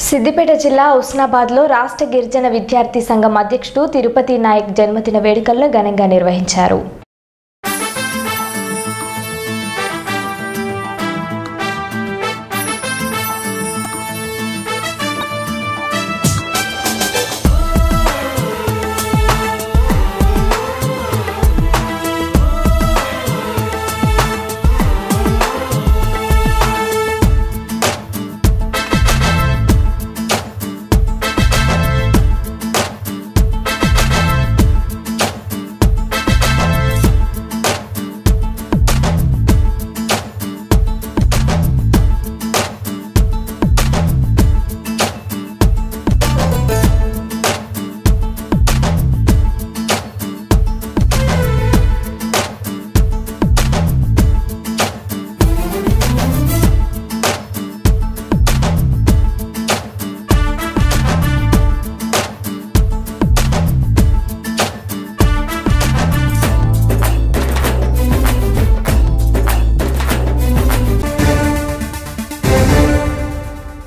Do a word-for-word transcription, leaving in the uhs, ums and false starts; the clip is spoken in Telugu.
సిద్దిపేట జిల్లా ఉస్నాబాద్లో రాష్ట్ర గిరిజన విద్యార్థి సంఘం అధ్యక్షుడు తిరుపతి నాయక్ జన్మదిన వేడుకలను ఘనంగా నిర్వహించారు.